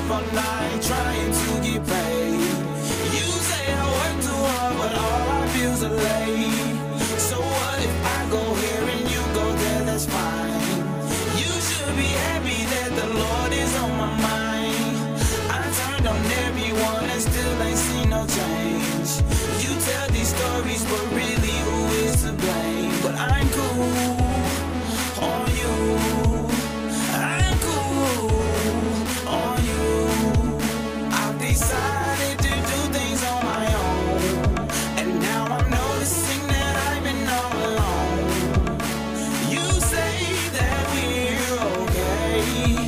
up all night trying to get paid. You say I work too hard, but all my bills are late. So what if I go here and you go there? That's fine. You should be happy that the Lord is on my mind. I turned on everyone and still ain't seen no change. You tell these stories, but really who is to blame? But I'm cool on you. I'm cool on you. I've decided to do things on my own, and now I'm noticing that I've been all alone. You say that we're okay,